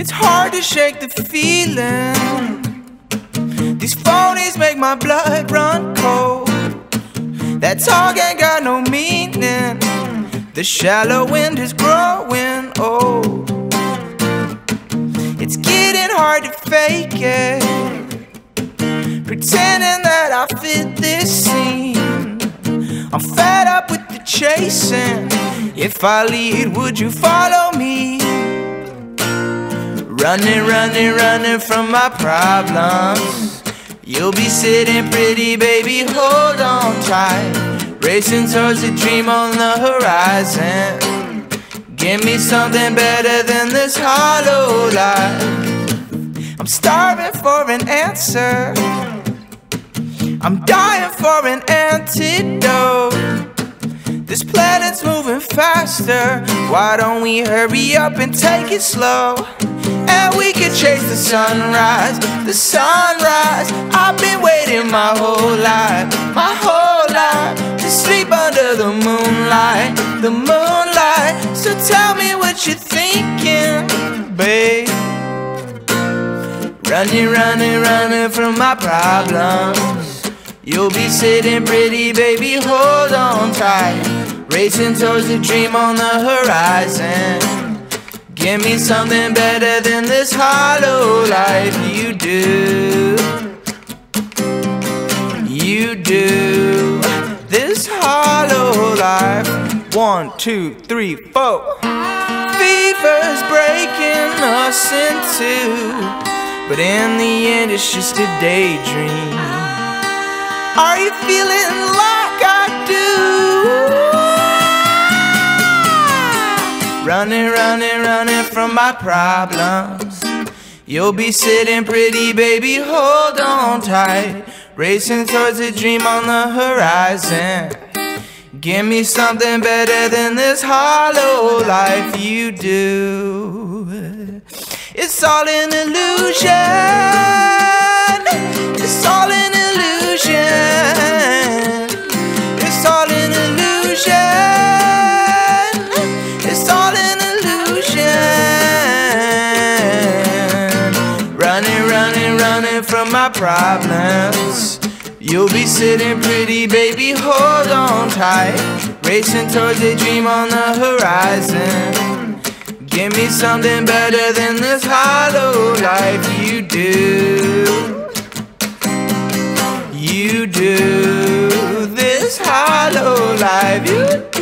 It's hard to shake the feeling. These phonies make my blood run cold. That talk ain't got no meaning. The shallow wind is growing old. It's getting hard to fake it, pretending that I fit this scene. I'm fed up with the chasing. If I lead, would you follow me? Running, running, running from my problems. You'll be sitting pretty, baby, hold on tight. Racing towards a dream on the horizon. Give me something better than this hollow life. I'm starving for an answer. I'm dying for an antidote. This planet's moving faster. Why don't we hurry up and take it slow? And we can chase the sunrise, the sunrise. I've been waiting my whole life, to sleep under the moonlight, the moonlight. So tell me what you're thinking, babe. Running, running, running from my problems. You'll be sitting pretty, baby, hold on tight. Racing towards a dream on the horizon. Give me something better than this hollow life. You do, you do. This hollow life. 1, 2, 3, 4. Fever's breaking us in two, but in the end it's just a daydream. Are you feeling like I do? Running, running, running from my problems. You'll be sitting pretty, baby, hold on tight. Racing towards a dream on the horizon. Give me something better than this hollow life you do. It's all an illusion. It's all an illusion. It's all an illusion. It's all an illusion. Running, running, running from my problems. You'll be sitting pretty, baby, hold on tight. Racing towards a dream on the horizon. Give me something better than this hollow life you do. You do. This hollow life you do.